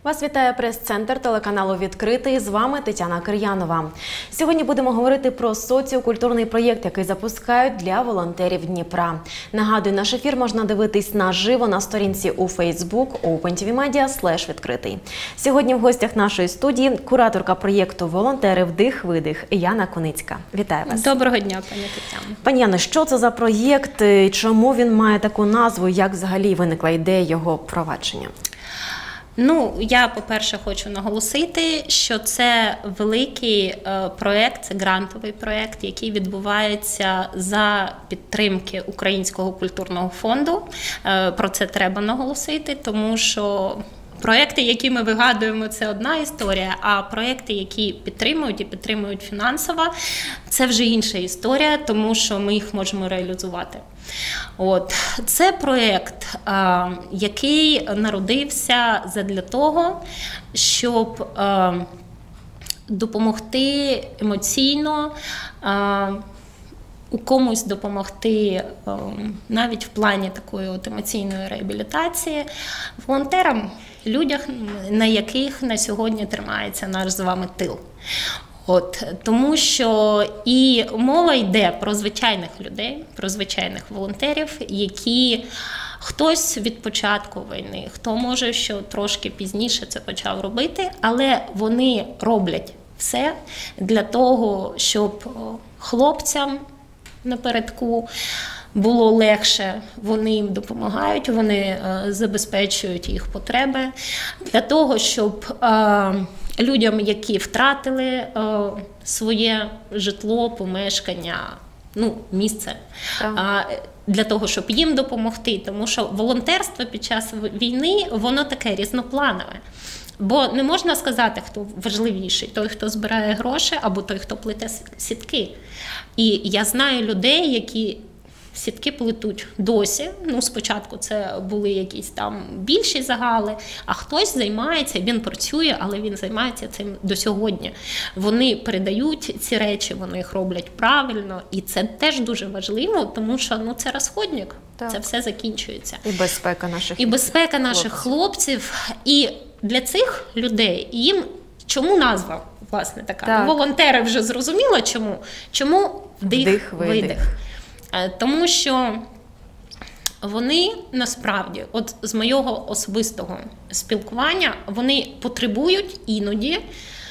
Вас вітає прес-центр телеканалу «Відкритий». З вами Тетяна Кир'янова. Сьогодні будемо говорити про соціокультурний проєкт, який запускають для волонтерів Дніпра. Нагадую, наш ефір можна дивитись наживо на сторінці у Facebook opentvmedia/відкритий. Сьогодні в гостях нашої студії кураторка проєкту «Волонтери вдих-видих» Яна Куницька. Вітаю вас. Доброго дня, пані Тетяна. Пані Яно, що це за проєкт, чому він має таку назву, як взагалі виникла ідея його впровадження? Я, по-перше, хочу наголосити, що це великий проєкт, це грантовий проєкт, який відбувається за підтримки Українського культурного фонду. Про це треба наголосити, тому що проєкти, які ми вигадуємо, це одна історія, а проєкти, які підтримують і підтримують фінансово, це вже інша історія, тому що ми їх можемо реалізувати. Це проєкт, який народився задля того, щоб допомогти емоційно, у комусь допомогти навіть в плані такої емоційної реабілітації волонтерам, людям, на яких на сьогодні тримається наш з вами тил. Тому що і мова йде про звичайних людей, про звичайних волонтерів, які хтось від початку війни, хто може що трошки пізніше це почав робити, але вони роблять все для того, щоб хлопцям напередку було легше, вони їм допомагають, вони забезпечують їх потреби, для того, щоб людям, які втратили своє житло, помешкання, місце, для того, щоб їм допомогти, тому що волонтерство під час війни, воно таке різнопланове. Бо не можна сказати, хто важливіший, той, хто збирає гроші, або той, хто плете сітки. І я знаю людей, які сітки плетуть досі. Спочатку це були якісь там більші загали, а хтось займається, він працює, але він займається цим до сьогодні. Вони передають ці речі, вони їх роблять правильно, і це теж дуже важливо, тому що це розходник, це все закінчується. І безпека наших хлопців. І для цих людей, чому назва, власне, така? Волонтери вже зрозуміло, чому. Чому вдих-видих? Тому що вони насправді, з моєго особистого спілкування, вони потребують іноді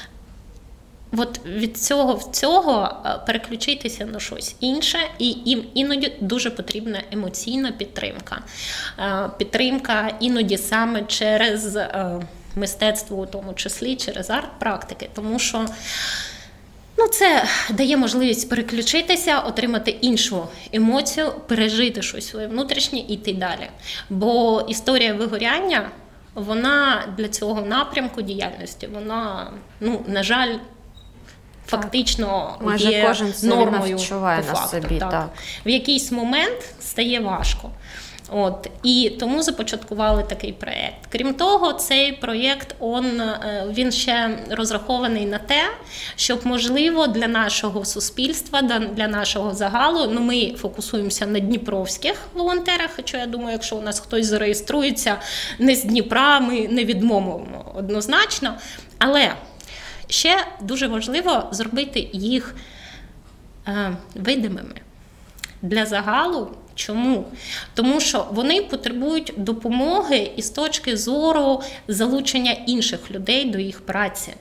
від цього переключитися на щось інше, і їм іноді дуже потрібна емоційна підтримка. Підтримка іноді саме через мистецтво, у тому числі через арт-практики, тому що це дає можливість переключитися, отримати іншу емоцію, пережити щось своє внутрішнє і йти далі. Бо історія вигоряння, вона для цього напрямку діяльності, вона, на жаль, фактично є нормою по факту. В якийсь момент стає важко. І тому започаткували такий проєкт. Крім того, цей проєкт, він ще розрахований на те, щоб, можливо, для нашого суспільства, для нашого загалу, ми фокусуємося на дніпровських волонтерах, хоча я думаю, якщо у нас хтось зареєструється не з Дніпра, ми не відмовимо однозначно. Але ще дуже важливо зробити їх видимими для загалу. Чому? Тому що вони потребують допомоги із точки зору залучення інших людей до їх праці.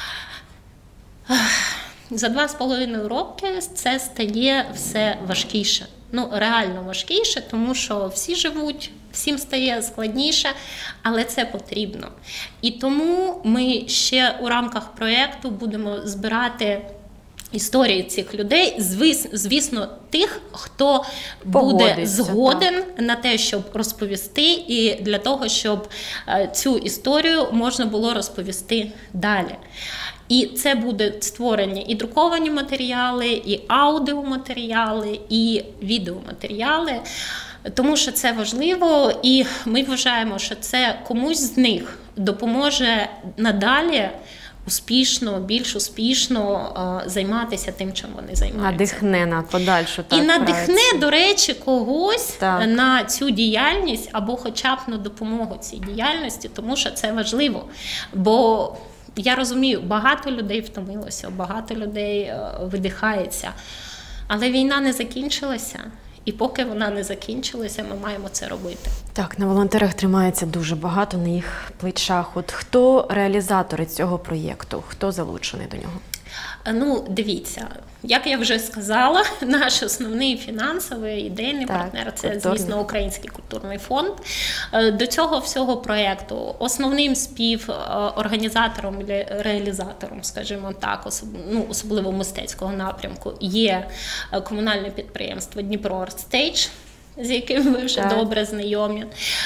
За 2,5 роки це стає все важкіше. Реально важкіше, тому що всі живуть, всім стає складніше, але це потрібно. І тому ми ще у рамках проєкту будемо збирати історії цих людей, звісно, тих, хто буде згоден на те, щоб розповісти, і для того, щоб цю історію можна було розповісти далі. І це будуть створені і друковані матеріали, і аудіоматеріали, і відеоматеріали, тому що це важливо, і ми вважаємо, що це комусь з них допоможе надалі більш успішно займатися тим, чим вони займаються. Надихне на подальшу і надихне, працю. до речі, когось на цю діяльність або хоча б на допомогу цій діяльності, тому що це важливо. Бо я розумію, багато людей втомилося, багато людей видихається, але війна не закінчилася. І поки вона не закінчилася, ми маємо це робити. Так, на волонтерах тримається дуже багато на їх плечах. От хто реалізатори цього проєкту? Хто залучений до нього? Ну, дивіться, як я вже сказала, наш основний фінансовий ідейний партнер – це, звісно, Український культурний фонд. До цього всього проєкту основним співорганізатором, реалізатором, скажімо так, особливо мистецького напрямку, є комунальне підприємство Дніпро Арт-Стейдж, з яким ви вже добре знайомі.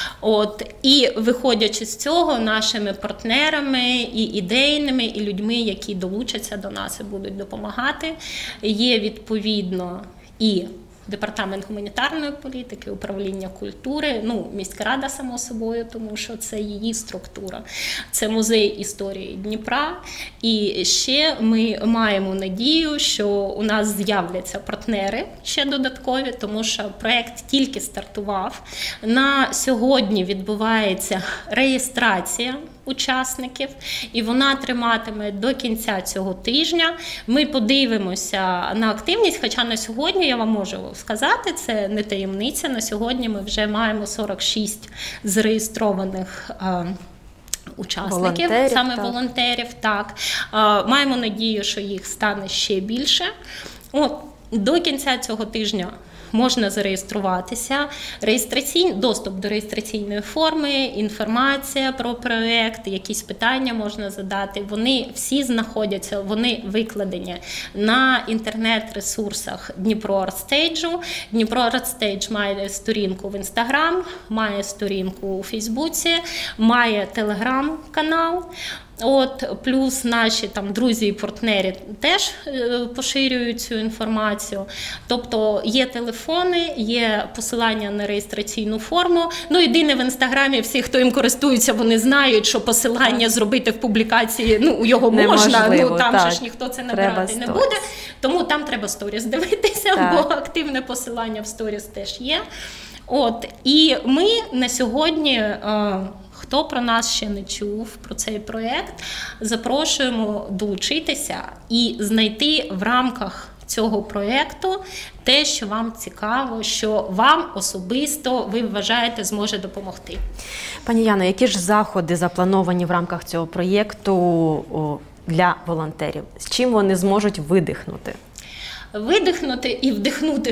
І виходячи з цього, нашими партнерами, і ідейними, і людьми, які долучаться до нас і будуть допомагати, є відповідно і Департамент гуманітарної політики, управління культури, міська рада, само собою, тому що це її структура. Це музей історії Дніпра. І ще ми маємо надію, що у нас з'являться партнери ще додаткові, тому що проєкт тільки стартував. На сьогодні відбувається реєстрація учасників, і вона триматиме до кінця цього тижня. Ми подивимося на активність, хоча на сьогодні, я вам можу сказати, це не таємниця, на сьогодні ми вже маємо 46 зареєстрованих учасників, волонтерів. Маємо надію, що їх стане ще більше. До кінця цього тижня можна зареєструватися, доступ до реєстраційної форми, інформація про проєкт, якісь питання можна задати. Вони всі знаходяться, вони викладені на інтернет-ресурсах Дніпро Арт-Стейджу. Дніпро Арт-Стейдж має сторінку в Інстаграм, має сторінку у Фейсбуці, має Телеграм-канал. Плюс наші друзі і партнери теж поширюють цю інформацію. Тобто є телефони, є посилання на реєстраційну форму. Єдине в Інстаграмі, всі, хто їм користуються, вони знають, що посилання зробити в публікації, його можна, там ж ніхто це набирати не буде. Тому там треба сторіс дивитися, бо активне посилання в сторіс теж є. І ми на сьогодні... Хто про нас ще не чув, про цей проєкт, запрошуємо долучитися і знайти в рамках цього проєкту те, що вам цікаво, що вам особисто, ви вважаєте, зможе допомогти. Пані Яно, які ж заходи заплановані в рамках цього проєкту для волонтерів? З чим вони зможуть видихнути? Видихнути і вдихнути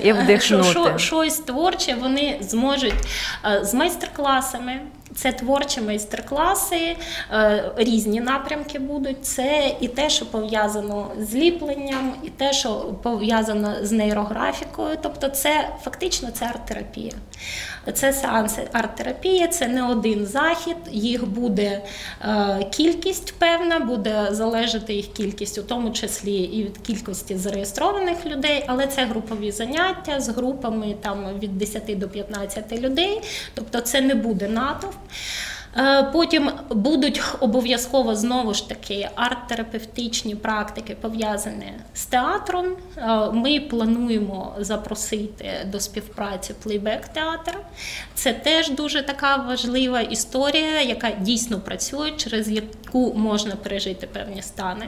щось творче вони зможуть з майстер-класами. Це творчі майстер-класи, різні напрямки будуть. Це і те, що пов'язано з ліпленням, і те, що пов'язано з нейрографікою. Тобто це фактично це арт-терапія. Це сеанси арт-терапії, це не один захід, їх буде кількість певна, буде залежати їх кількість, у тому числі і від кількості зареєстрованих людей, але це групові заняття з групами від 10 до 15 людей, тобто це не буде натовп. Потім будуть обов'язково, знову ж таки, арт-терапевтичні практики, пов'язані з театром. Ми плануємо запросити до співпраці плейбек-театр. Це теж дуже така важлива історія, яка дійсно працює, через яку можна пережити певні стани.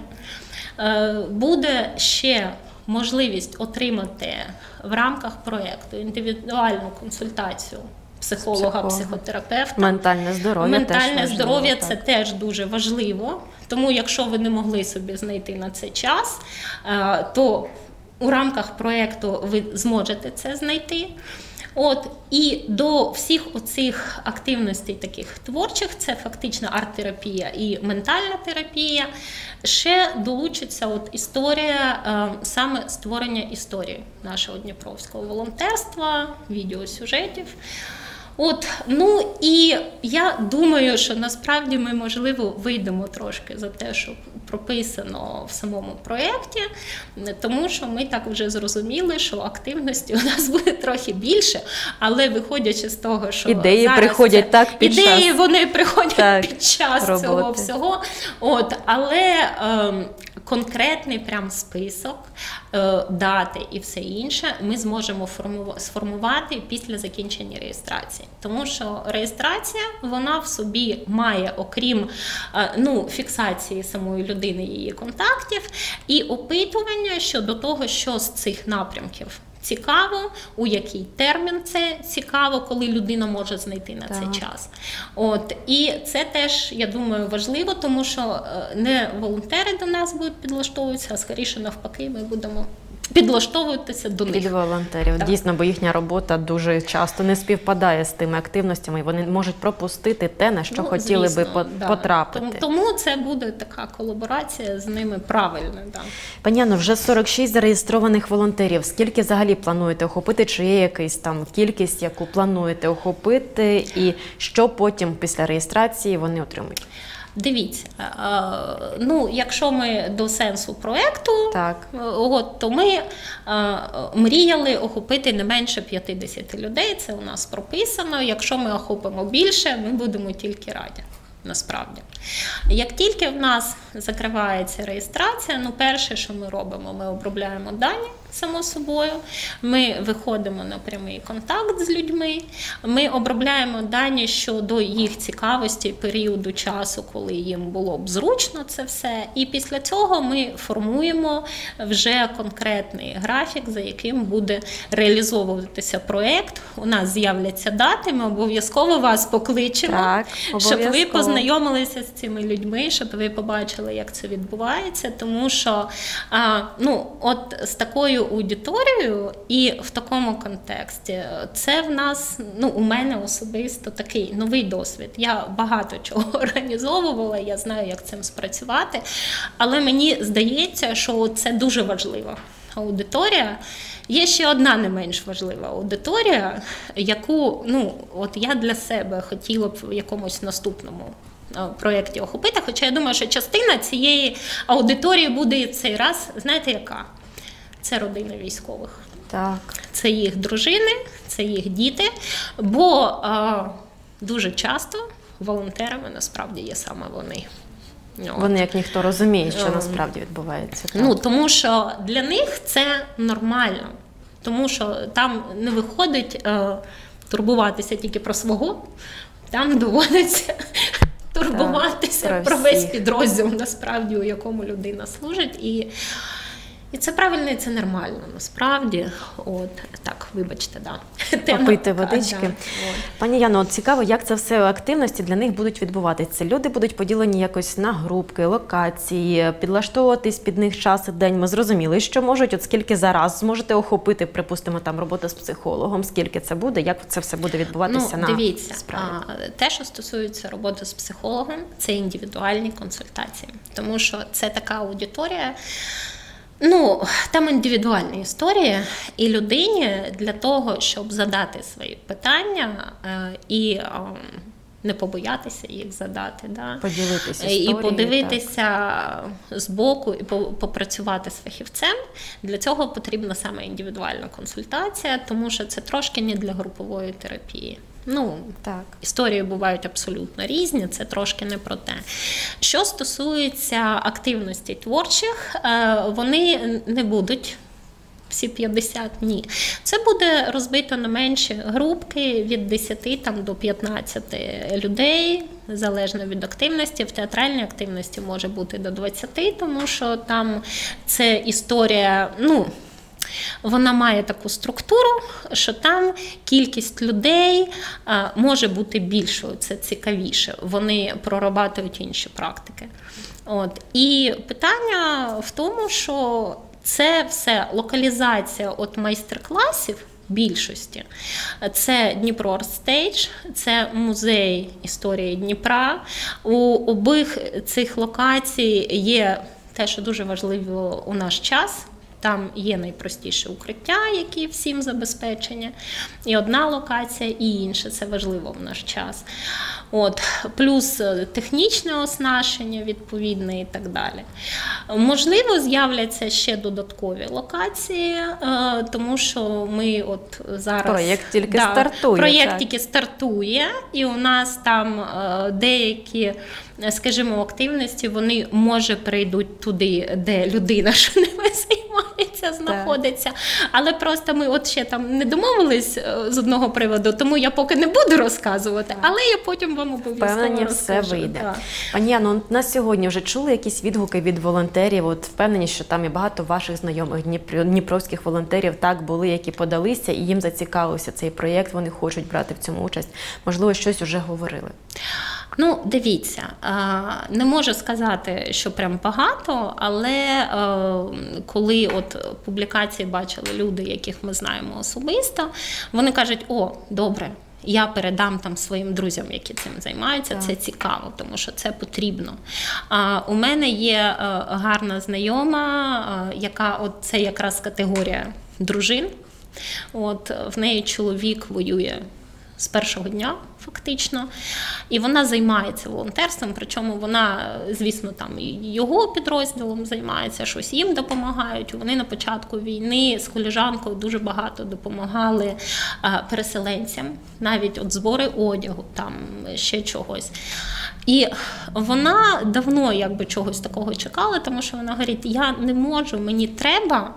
Буде ще можливість отримати в рамках проєкту індивідуальну консультацію психолога, психотерапевта. Ментальне здоров'я це теж дуже важливо. Тому якщо ви не могли собі знайти на це час, то у рамках проєкту ви зможете це знайти. І до всіх оцих активностей таких творчих, це фактично арт-терапія і ментальна терапія, ще долучиться історія, саме створення історії нашого дніпровського волонтерства, відеосюжетів. Ну і я думаю, що насправді ми, можливо, вийдемо трошки за те, що прописано в самому проєкті, тому що ми так вже зрозуміли, що активності у нас буде трохи більше, але виходячи з того, що ідеї зараз приходять так під ідеї, час. вони приходять Так, під час роботи. цього всього. Але конкретний прям список, дати і все інше ми зможемо сформувати після закінчення реєстрації. Тому що реєстрація, вона в собі має, окрім фіксації самої людини, її контактів, і опитування щодо того, що з цих напрямків цікаво, у який термін це цікаво, коли людина може знайти на цей час. І це теж, я думаю, важливо, тому що не волонтери до нас будуть підлаштовуватися, а скоріше навпаки, ми будемо підлаштовуватися до них. Під волонтерів. Так. Дійсно, бо їхня робота дуже часто не співпадає з тими активностями, і вони можуть пропустити те, на що хотіли би потрапити. Тому це буде така колаборація з ними правильна. Да. Пані Анно, вже 46 зареєстрованих волонтерів. Скільки взагалі плануєте охопити? Чи є якась там кількість, яку плануєте охопити? І що потім після реєстрації вони отримують? Дивіться, якщо ми до сенсу проєкту, то ми мріяли охопити не менше 50 людей, це у нас прописано. Якщо ми охопимо більше, ми будемо тільки раді, насправді. Як тільки в нас закривається реєстрація, перше, що ми робимо, ми обробляємо дані, само собою, ми виходимо на прямий контакт з людьми, ми обробляємо дані щодо їх цікавості, періоду часу, коли їм було б зручно це все, і після цього ми формуємо вже конкретний графік, за яким буде реалізовуватися проєкт. У нас з'являться дати, ми обов'язково вас покличемо, щоб ви познайомилися з цими людьми, щоб ви побачили, як це відбувається, тому що з такою аудиторією і в такому контексті це в нас, у мене особисто такий новий досвід. Я багато чого організовувала, я знаю, як цим спрацювати, але мені здається, що це дуже важлива аудиторія. Є ще одна не менш важлива аудиторія, яку я для себе хотіла б в якомусь наступному проєкті охопити, хоча я думаю, що частина цієї аудиторії буде і цей раз, знаєте яка? Це родини військових. Так. Це їх дружини, це їх діти, бо дуже часто волонтерами насправді є саме вони. Вони, як ніхто, розуміють, що насправді відбувається. Так? Тому що для них це нормально, тому що там не виходить турбуватися тільки про свого, там доводиться турбуватися про весь підрозділ, насправді, у якому людина служить. І це правильно, і це нормально, насправді. Так, вибачте, да. Попити водички. Пані Яно, цікаво, як це все активності для них будуть відбуватися. Люди будуть поділені якось на групки, локації, підлаштовуватись під них час і день. Ми зрозуміли, що можуть, скільки зараз зможете охопити, припустимо, там робота з психологом, скільки це буде, як це все буде відбуватися на дивіться, справі? те, що стосується роботи з психологом, це індивідуальні консультації, тому що це така аудиторія, там індивідуальна історія, і людині для того, щоб задати свої питання і не побоятися їх задати, поділитися історією, і подивитися збоку, і попрацювати з фахівцем, для цього потрібна саме індивідуальна консультація, тому що це трошки не для групової терапії. Історії бувають абсолютно різні, це трошки не про те. Що стосується активностей творчих, вони не будуть всі 50, ні. Це буде розбито на менші групки від 10 до 15 людей, залежно від активності. В театральній активності може бути до 20, тому що там це історія, вона має таку структуру, що там кількість людей може бути більшою, це цікавіше. Вони прорабатують інші практики. І питання в тому, що це все локалізація майстер-класів більшості. Це Дніпро Арт-стейдж, це музей історії Дніпра. У обох цих локацій є те, що дуже важливо у наш час. там є найпростіше укриття, які всім забезпечені, і одна локація, і інша. Це важливо в наш час. Плюс технічне оснащення відповідне і так далі. Можливо, з'являться ще додаткові локації, тому що ми зараз... Проєкт тільки стартує. Проєкт тільки стартує, і у нас там деякі, скажімо, активності, вони, може, перейдуть туди, де людина, що ними займається, знаходиться. Але просто ми ще там не домовились з одного приводу, тому я поки не буду розказувати, але я потім вам обов'язково впевнені, розкажу. все вийде. Пані Яно, нас сьогодні вже чули якісь відгуки від волонтерів? Впевнені, що там і багато ваших знайомих дніпровських волонтерів так були, які подалися, і їм зацікавився цей проєкт, вони хочуть брати в цьому участь. Можливо, щось вже говорили? Дивіться, не можу сказати, що прям багато, але коли публікації бачили люди, яких ми знаємо особисто, вони кажуть: о, добре, я передам там своїм друзям, які цим займаються, це цікаво, тому що це потрібно. У мене є гарна знайома, яка це якраз категорія дружин. В неї чоловік воює з першого дня, фактично, і вона займається волонтерством, причому вона, звісно, там і його підрозділом займається, щось їм допомагають. Вони на початку війни з колежанкою дуже багато допомагали переселенцям, навіть збори одягу, там ще чогось. І вона давно чогось такого чекала, тому що вона говорить: я не можу, мені треба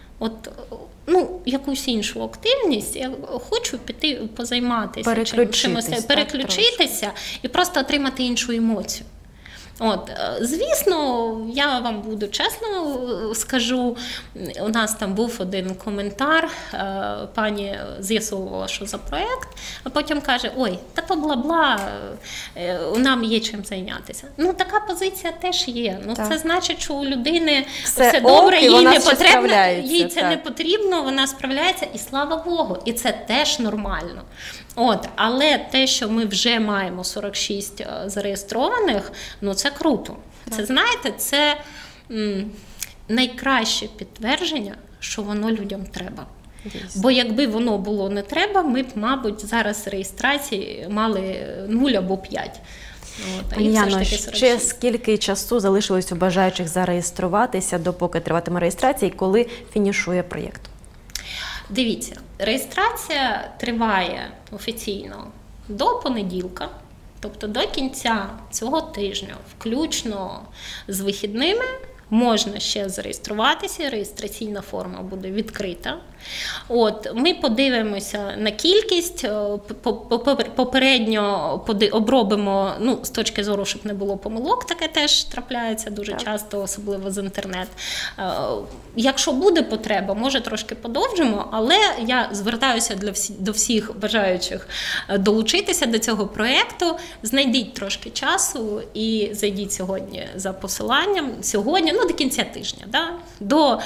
якусь іншу активність, я хочу піти позайматися, переключитися і просто отримати іншу емоцію. Звісно, я вам буду чесно скажу, у нас там був один коментар, пані з'ясовувала, що за проєкт, а потім каже: ой, та то бла-бла, нам є чим зайнятися. Така позиція теж є. Це значить, що у людини все добре, їй не потрібно, їй це не потрібно, вона справляється, і слава Богу, і це теж нормально. Але те, що ми вже маємо 46 зареєстрованих, це круто. Це, знаєте, це найкраще підтвердження, що воно людям треба. Бо якби воно було не треба, ми б, мабуть, зараз реєстрації мали 0 або 5. Пані Яно, ще скільки часу залишилось у бажаючих зареєструватися, допоки триватиме реєстрація, і коли фінішує проєкт? Дивіться, реєстрація триває офіційно до понеділка, тобто до кінця цього тижня, включно з вихідними, можна ще зареєструватися, реєстраційна форма буде відкрита. Ми подивимося на кількість, попередньо обробимо, з точки зору, щоб не було помилок, таке теж трапляється дуже часто, особливо з інтернет. Якщо буде потреба, може трошки подовжимо, але я звертаюся до всіх бажаючих долучитися до цього проєкту. Знайдіть трошки часу і зайдіть сьогодні за посиланням, до кінця тижня, до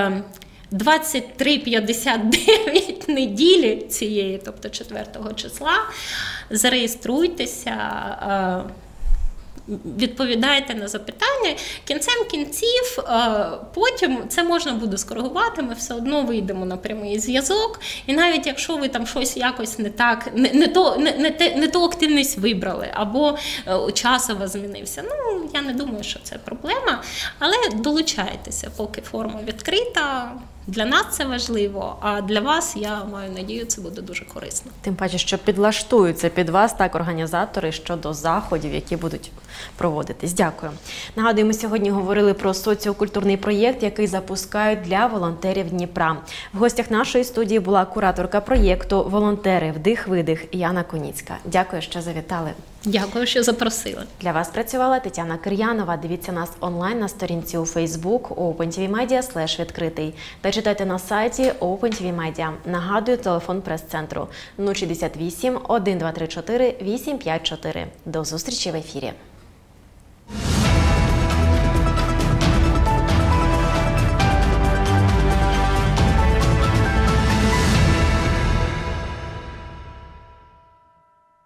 23:59 неділі цієї, тобто 4 числа, зареєструйтеся, відповідайте на запитання. Кінцем кінців, потім це можна буде скоригувати, ми все одно вийдемо на прямий зв'язок, і навіть якщо ви там щось якось не так, не ту активність вибрали, або час у вас змінився, я не думаю, що це проблема, але долучайтеся, поки форма відкрита. Для нас це важливо, а для вас, я маю надію, це буде дуже корисно. Тим паче, що підлаштуються під вас організатори щодо заходів, які будуть проводитись. Дякую. Нагадую, ми сьогодні говорили про соціокультурний проєкт, який запускають для волонтерів Дніпра. В гостях нашої студії була кураторка проєкту «Волонтери. Вдих-видих» Яна Куніцька. Дякую, що завітали. Дякую, що запросили. Для вас працювала Тетяна Кир'янова. Дивіться нас онлайн на сторінці у Facebook opentvmedia/відкритий та читайте на сайті OpenTV Media. Нагадую, телефон прес-центру 068 1234 854. До зустрічі в ефірі.